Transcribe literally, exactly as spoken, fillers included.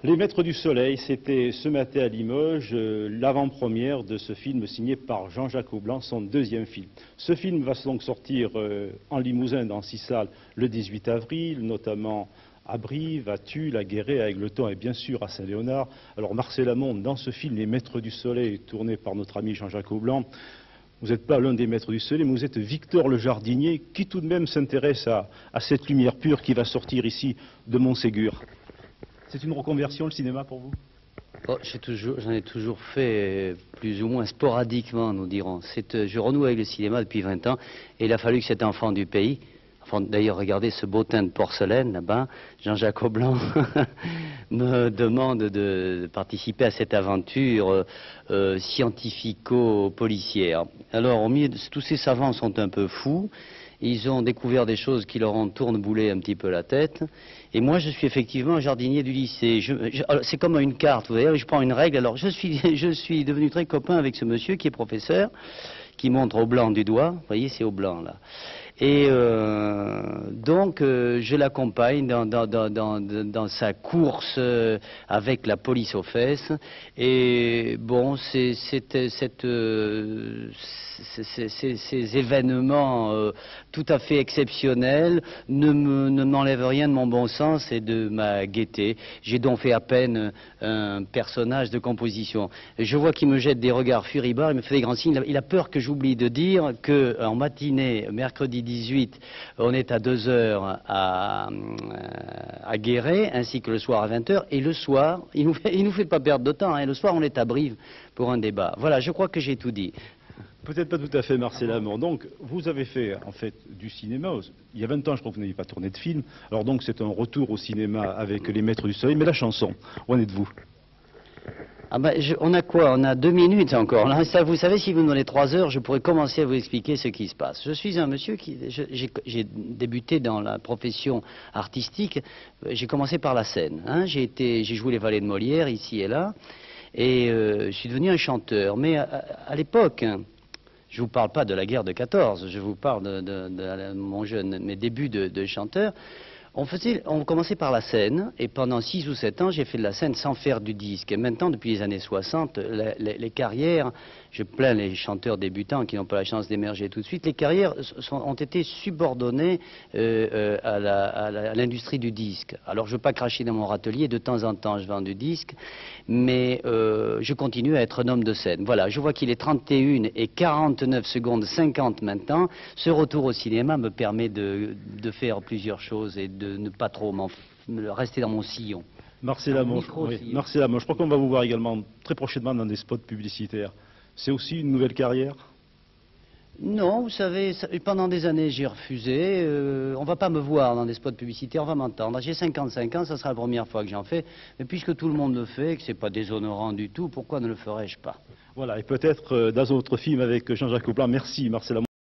Les Maîtres du Soleil, c'était ce matin à Limoges, euh, l'avant-première de ce film signé par Jean-Jacques Aublan, son deuxième film. Ce film va donc sortir euh, en Limousin dans six salles le dix-huit avril, notamment à Brive, à Tulle, à Guéret, à Égletons et bien sûr à Saint-Léonard. Alors Marcel Amont, dans ce film Les Maîtres du Soleil, tourné par notre ami Jean-Jacques Aublan, vous n'êtes pas l'un des Maîtres du Soleil, mais vous êtes Victor le jardinier, qui tout de même s'intéresse à, à cette lumière pure qui va sortir ici de Montségur. C'est une reconversion, le cinéma, pour vous? Oh, j'en toujours, ai toujours fait plus ou moins sporadiquement, nous dirons. Euh, je renoue avec le cinéma depuis vingt ans et il a fallu que cet enfant du pays, enfin, d'ailleurs, regardez ce beau teint de porcelaine là-bas, Jean-Jacques Aublan, me demande de participer à cette aventure euh, scientifico-policière. Alors, au milieu de, tous ces savants sont un peu fous. Ils ont découvert des choses qui leur ont tourneboulé un petit peu la tête. Et moi, je suis effectivement un jardinier du lycée. C'est comme une carte, vous voyez, je prends une règle. Alors, je suis, je suis devenu très copain avec ce monsieur qui est professeur, qui montre Aublan du doigt. Vous voyez, c'est Aublan, là. Et euh, donc, euh, je l'accompagne dans, dans, dans, dans, dans sa course euh, avec la police aux fesses. Et bon, c'est cette... Euh, Ces, ces, ces événements euh, tout à fait exceptionnels ne m'enlèvent me, rien de mon bon sens et de ma gaieté. J'ai donc fait à peine un personnage de composition. Je vois qu'il me jette des regards furibonds, il me fait des grands signes. Il a peur que j'oublie de dire qu'en matinée, mercredi dix-huit, on est à deux heures à, à Guéret, ainsi que le soir à vingt heures. Et le soir, il ne nous, fait, il nous fait pas perdre de temps, hein, le soir on est à Brive pour un débat. Voilà, je crois que j'ai tout dit. Peut-être pas tout à fait, Marcel Amont. Donc, vous avez fait, en fait, du cinéma. Il y a vingt ans, je crois que vous n'aviez pas tourné de film. Alors donc, c'est un retour au cinéma avec Les Maîtres du Soleil. Mais la chanson, où en êtes-vous? Ah ben, je, on a quoi? On a deux minutes encore. Là, ça, vous savez, si vous me donnez trois heures, je pourrais commencer à vous expliquer ce qui se passe. Je suis un monsieur qui... J'ai débuté dans la profession artistique. J'ai commencé par la scène. Hein. J'ai joué les valets de Molière, ici et là. Et euh, je suis devenu un chanteur. Mais à, à l'époque... Je ne vous parle pas de la guerre de quatorze, je vous parle de, de, de mon jeune, mes débuts de, de chanteur. On, faisait, on commençait par la scène, et pendant six ou sept ans, j'ai fait de la scène sans faire du disque. Et maintenant, depuis les années soixante, les, les, les carrières, je plains les chanteurs débutants qui n'ont pas la chance d'émerger tout de suite, les carrières sont, ont été subordonnées euh, euh, à l'industrie du disque. Alors, je ne veux pas cracher dans mon râtelier, de temps en temps, je vends du disque, mais euh, je continue à être un homme de scène. Voilà, je vois qu'il est trente et une et quarante-neuf secondes cinquante maintenant. Ce retour au cinéma me permet de, de faire plusieurs choses et de de ne pas trop rester dans mon sillon. Marcel Amont, oui, Marcel Amont, je crois qu'on va vous voir également très prochainement dans des spots publicitaires. C'est aussi une nouvelle carrière? Non, vous savez, pendant des années j'ai refusé. Euh, on ne va pas me voir dans des spots publicitaires, on va m'entendre. J'ai cinquante-cinq ans, ça sera la première fois que j'en fais. Mais puisque tout le monde le fait, que ce n'est pas déshonorant du tout, pourquoi ne le ferais-je pas? Voilà, et peut-être euh, dans un autre film avec Jean-Jacques Aublan. Merci Marcel Amont.